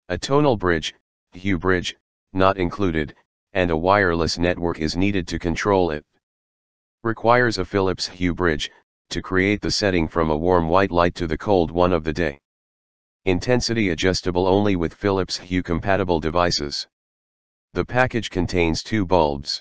A tonal bridge, Hue Bridge, not included, and a wireless network is needed to control it. Requires a Philips Hue Bridge, to create the setting from a warm white light to the cold one of the day. Intensity adjustable only with Philips Hue compatible devices. The package contains 2 bulbs.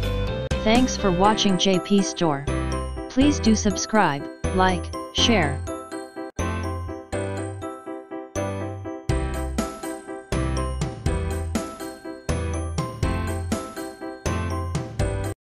Thanks for watching JP Store. Please do subscribe, like, share,